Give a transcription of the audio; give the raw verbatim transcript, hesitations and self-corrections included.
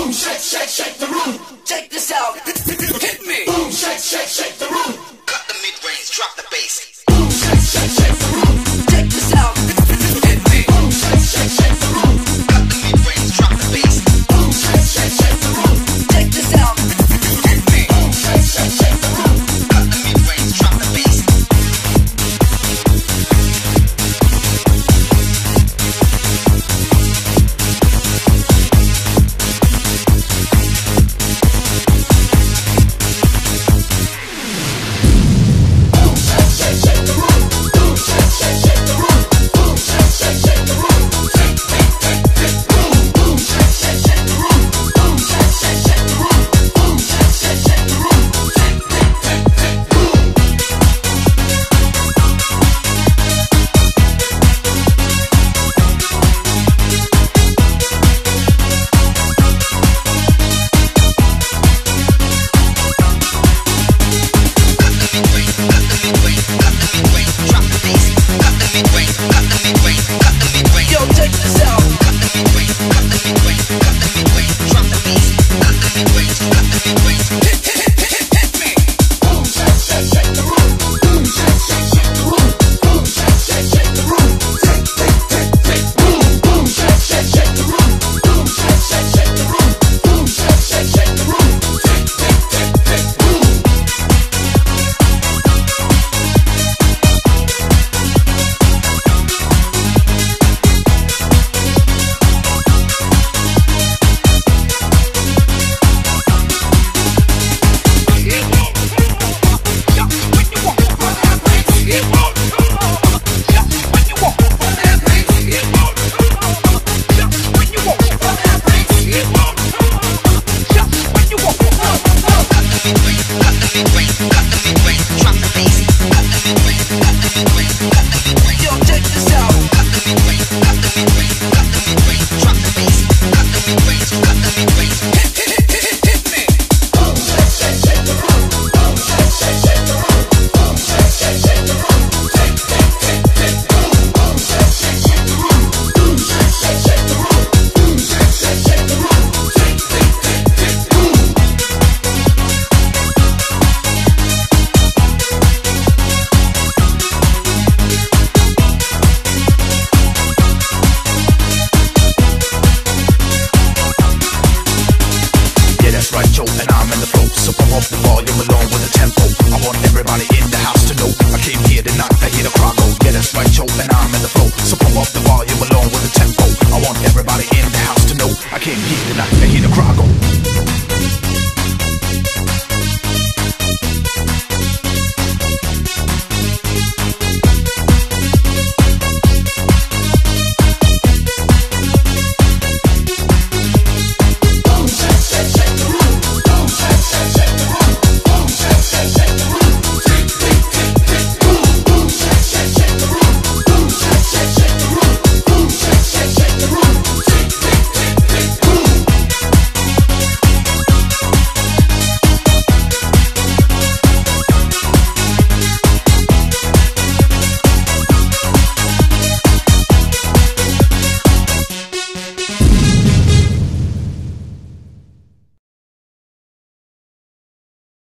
Boom, shake, shake, shake the room. Check this out. Hit me. Boom, shake, shake, shake the room. Cut the mid-range, drop the bass. Boom, shake, shake, shake the room. Check this out. Hit me. Boom, shake, shake, shake the room. Cut the mid-range, drop the bass. Boom, shake, shake, shake the room. Check this out. Hit me. Boom, shake, shake, shake the room. Cut the mid-range, drop the bass. Everybody in the house to know I came here tonight to hear the crowd go.